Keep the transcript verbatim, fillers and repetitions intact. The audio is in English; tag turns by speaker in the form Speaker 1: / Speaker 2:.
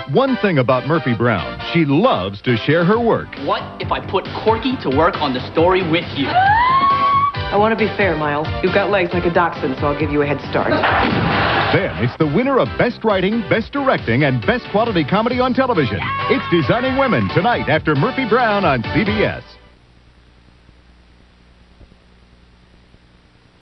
Speaker 1: One thing about Murphy Brown, she loves to share her work.
Speaker 2: What if I put Corky to work on the story with you?
Speaker 3: I want to be fair, Miles. You've got legs like a dachshund, so I'll give you a head start.
Speaker 1: Then it's the winner of Best Writing, Best Directing, and Best Quality Comedy on Television. It's Designing Women tonight after Murphy Brown on C B S.